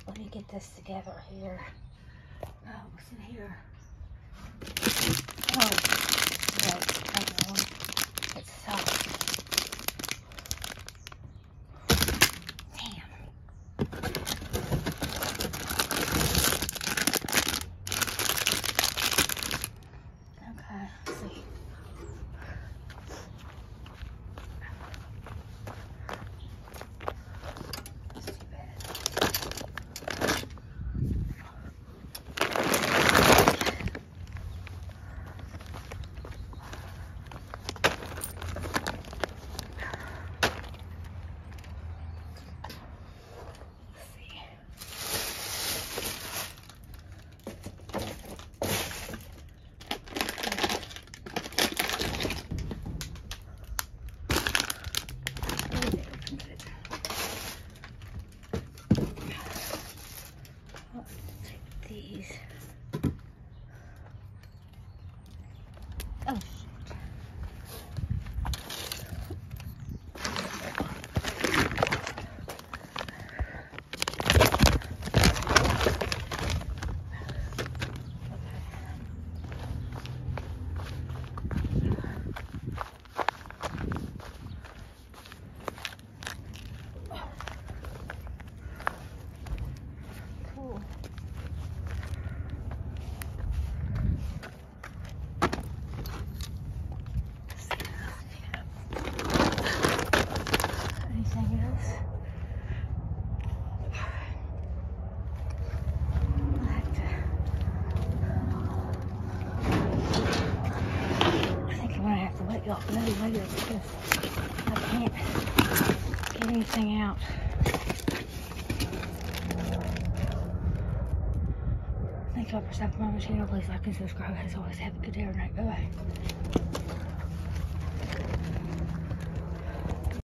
Let me get this together here. Oh, what's in here? Oh, hang on. It's soft. These. Oh, shit. Cool. Anything else? I think I'm gonna have to let y'all know later because I can't get anything out. Thank y'all for stopping by my channel. Please like and subscribe. As always, have a good day or night. Bye bye.